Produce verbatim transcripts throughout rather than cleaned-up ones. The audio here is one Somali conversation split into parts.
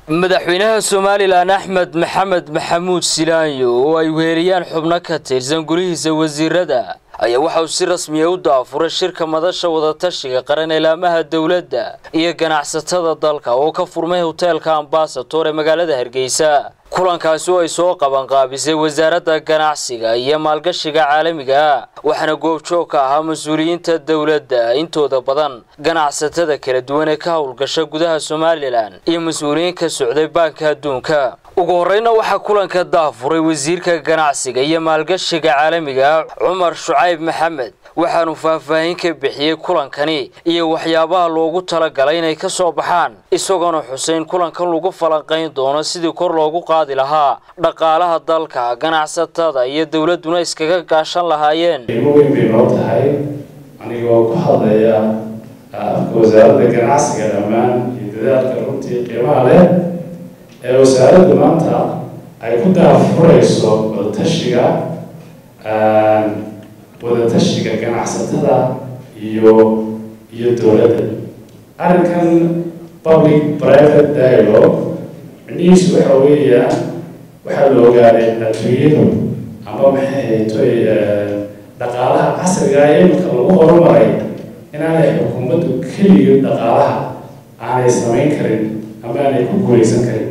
madaxweynaha Soomaaliland Axmed Maxamed Maxamuud Silaanyo oo ay weeriyaan xubno ka tirsan gurihiisa wasiirada ayaa waxa uu si rasmi ah u daafuray shirka madasha wada tashiga qaran ee laamaha dawladda iyo ganacsatada dalka oo ka furmay hotelka Ambassador ee magaalada Hargeysa. kulankaasi oo ay soo qaban qaabisay wasaaradda ganacsiga iyo maalgashiga caalamiga waxaana goobjoog ka ahaa mas'uuliyiinta dawladda intooda badan ganacsatada kala duwan ee ka howlgasha gudaha Soomaaliland iyo mas'uuliyiin ka socday Banka Adduunka. ugu horreynna waxa kulanka daafuray wasiirka ganacsiga iyo maalgashiga caalamiga Cumar Shucayb Maxamed waxaanu faahfaahin ka bixiyay kulankani iyo waxyaabaha loogu talagalay inay ka soo baxaan isagoo Xuseen kulankan lagu falanqeyn doono sidii kor loogu qaadi lahaa dhaqaalaha dalka ganacsatada iyo dawladuna iskaga gaashan lahaayeen. Muhiim bay noo tahay anigoo ku hadlaya wasaaradda ganacsiga dhammaan iyo dadaalka runtii qiimaha leh ee wasaaraddu maanta ay ku daafurayso wada tashiga wada tashiga ganacsatada iyo iyo dawladda. arrinkan public private dialogue micnihiisu waxa weeyaan waxaa la ogaaday adduunyadu ama maxay tahay dhaqaalaha casriga ah ee marka lagu horumaray inaanay xukuumaddu keliya dhaqaalaha aanay samayn karin ama aanay ku guuleysan karin.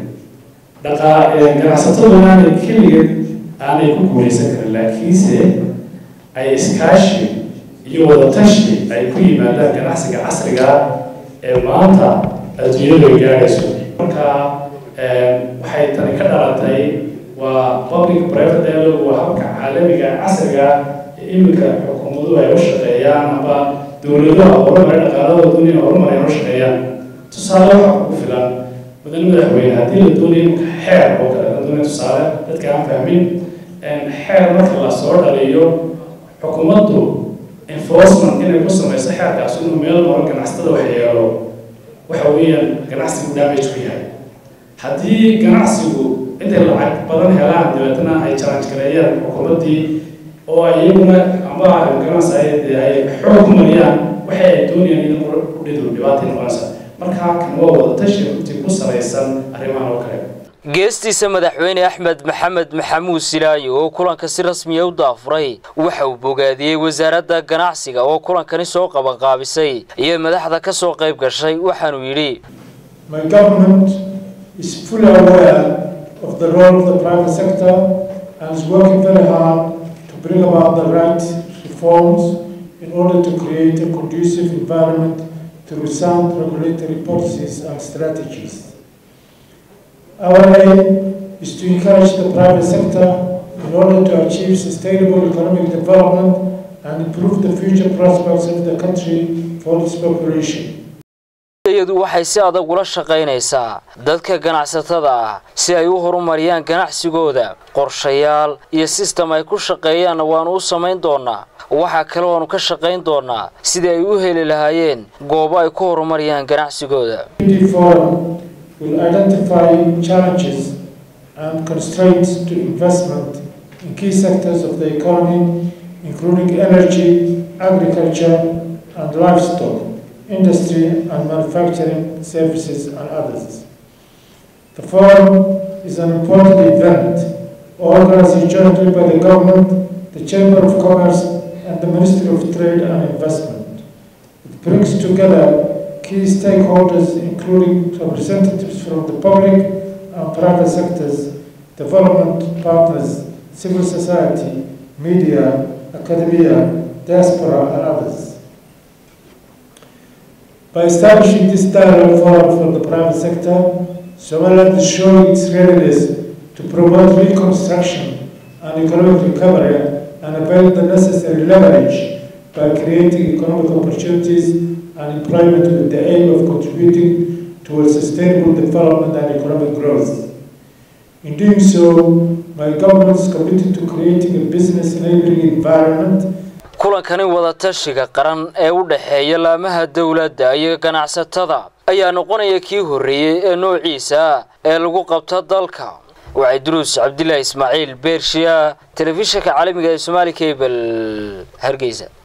ganacsatadu aanay keliya aanay ku guuleysan karin laakiinse ay iskaashi iyo wada tashi ay ku yimaadaan ganacsiga casriga ee maanta adduunyadu ay gaarayso. marka waxay tani ka dhalatay waa public private dialogue waa habka caalamiga casriga ee imika xukuumaduhu ay u shaqeeyaan ama dawladaha horumaray dhaqaalada dunida horumaray u shaqeeyaan. tusaale waxa ku filan madaxweyne madaxweyne haddii la doonayo xeer oo kale la doonayo tusaale dadka aan fahmin xeer marka la soo dhaliyo xukuumaddu enforcement inay ku samayso xeerkaas inuu meel maro ganacsatada wax yeelo waxa weeyaan ganacsigu damage ku yahay. haddii ganacsigu intay lacag badan helaan dabeetana ay challenge gareeyaan xukuumaddii oo ay iyaguna ama ganacsiga ay xoog mariyaan waxa ay doonayaan in u dhido dhibaato noqonaysa. marka kan waa wada tashi runtii ku salaysan arrimahan oo kale. geestiisa madaxweyne Axmed Maxamed Maxamuud Silaanyo oo kulanka si rasmi ah u daafuray waxa uu bogaadiyay wasaaradda ganacsiga oo kulankani soo qaban qaabisay iyo madaxda ka soo qayb gashay waxaanu yiri My government is fully aware of the role of the private sector and is working very hard to bring about the right reforms in order to create a conducive environment through sound regulatory policies and strategies. Our aim is to encourage the private sector in order to achieve sustainable economic development and improve the future prospects of the country for its population. iyadu waxay si adag ula shaqeynaysaa dadka ganacsatada ah si ay u horumariyaan ganacsigooda qorshayaal iyo system ay ku shaqeeyaan waanu u samayn doonaa. waxa kale oo aanu ka shaqeyn doonaa sidii ay u heli lahaayeen goobo ay ku horumariyaan ganacsigooda. will identify challenges and constraints to investment in key sectors of the economy, including energy, agriculture, and livestock, industry and manufacturing services, and others. The forum is an important event organized jointly by the government, the Chamber of Commerce, and the Ministry of Trade and Investment. It brings together key stakeholders including representatives from the public and private sectors, development partners, civil society, media, academia, diaspora, and others. By establishing this dialogue forum for the private sector, Somaliland is showing its readiness to promote reconstruction and economic recovery and avail the necessary leverage by creating economic opportunities and employment with the aim of contributing towards sustainable development and economic growth. In doing so, my government is committed to creating a business enabling environment. kulankani wada tashiga qaran ee u dhaxeeya laamaha dawladda iyo ganacsatada ayaa noqonaya kii horeeyay ee noociisa ee lagu qabto dalka. waa Idruus Cabdillah Ismaaciil Beershiya telefishinka caalamiga ee Somali Cable Hargeysa.